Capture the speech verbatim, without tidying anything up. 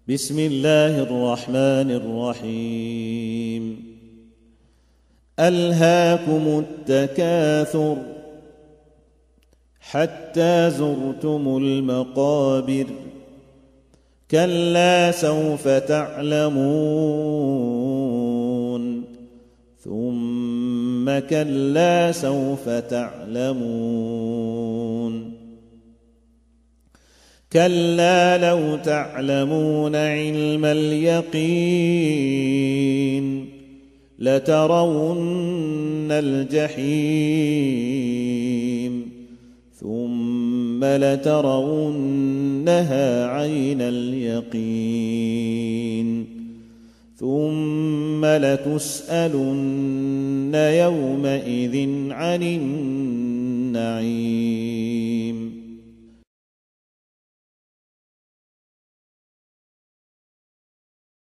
بسم الله الرحمن الرحيم ألهاكم التكاثر حتى زرتم المقابر كلا سوف تعلمون ثم كلا سوف تعلمون كلا لو تعلمون علم اليقين لترون الجحيم ثم لترونها عين اليقين ثم لتسألن يومئذ عن النعيم